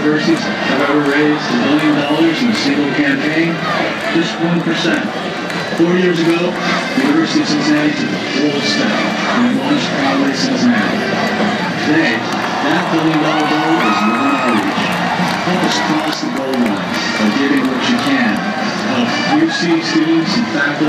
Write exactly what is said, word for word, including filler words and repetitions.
universities have ever raised a billion dollars in a single campaign? Just one percent. Four years ago, the University of Cincinnati took a bold step and launched Proudly Cincinnati. Today, that billion dollar goal is within our reach. Help us cross the goal line by giving what you can to help U C students and faculty